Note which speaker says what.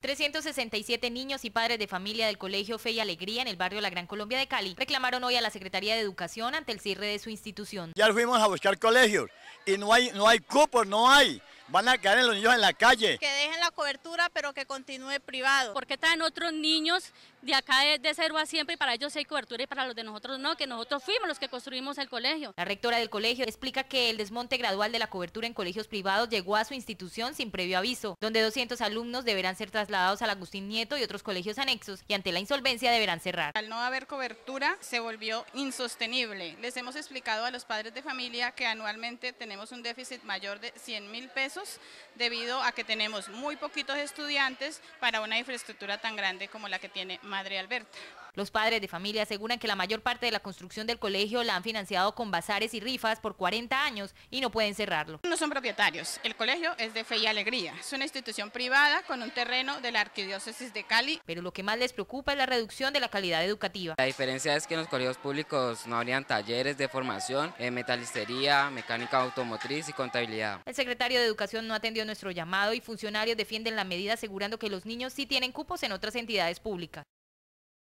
Speaker 1: 367 niños y padres de familia del Colegio Fe y Alegría en el barrio La Gran Colombia de Cali reclamaron hoy a la Secretaría de Educación ante el cierre de su institución.
Speaker 2: Ya fuimos a buscar colegios y no hay cupos, no hay. Van a quedar los niños en la calle.
Speaker 3: Que dejen la cobertura, pero que continúe privado.
Speaker 4: ¿Por qué traen otros niños de acá de cero a siempre y para ellos sí hay cobertura y para los de nosotros no? Que nosotros fuimos los que construimos el colegio.
Speaker 1: La rectora del colegio explica que el desmonte gradual de la cobertura en colegios privados llegó a su institución sin previo aviso, donde 200 alumnos deberán ser trasladados al Agustín Nieto y otros colegios anexos y ante la insolvencia deberán cerrar.
Speaker 5: Al no haber cobertura se volvió insostenible. Les hemos explicado a los padres de familia que anualmente tenemos un déficit mayor de 100.000 pesos debido a que tenemos muy poquitos estudiantes para una infraestructura tan grande como la que tiene Madre Alberta.
Speaker 1: Los padres de familia aseguran que la mayor parte de la construcción del colegio la han financiado con bazares y rifas por 40 años y no pueden cerrarlo.
Speaker 5: No son propietarios, el colegio es de Fe y Alegría, es una institución privada con un terreno de la Arquidiócesis de Cali.
Speaker 1: Pero lo que más les preocupa es la reducción de la calidad educativa.
Speaker 6: La diferencia es que en los colegios públicos no habrían talleres de formación, metalistería, mecánica automotriz y contabilidad.
Speaker 1: El secretario de Educación no atendió nuestro llamado y funcionarios defienden la medida asegurando que los niños sí tienen cupos en otras entidades públicas.